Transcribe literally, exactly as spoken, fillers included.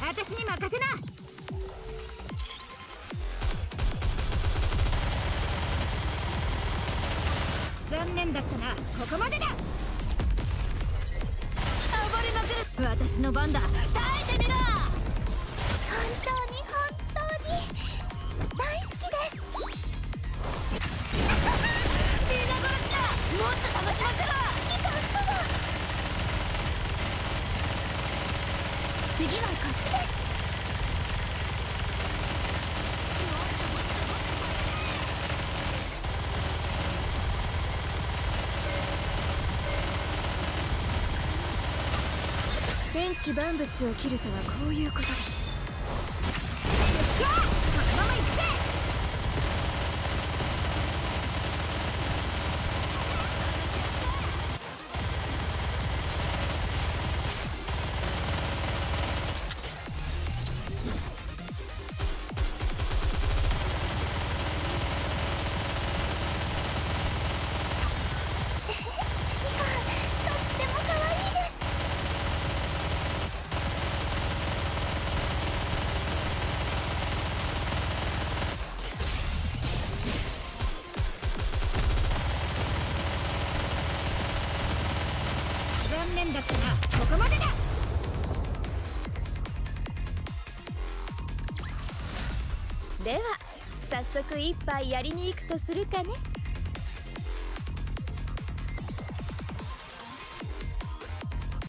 私に任せな。残念だったな。ここまでだ。 暴れまくる。私の番だ。耐えてみろ。 本当に本当に大好きです。 皆殺しだ。もっと楽しませろ。 指揮官とは次はこっちです。 天地万物を切るとはこういうことです。 じゃあこのまま行くぜ。残念だったな。ここまでだ。 では早速一杯やりに行くとするかね。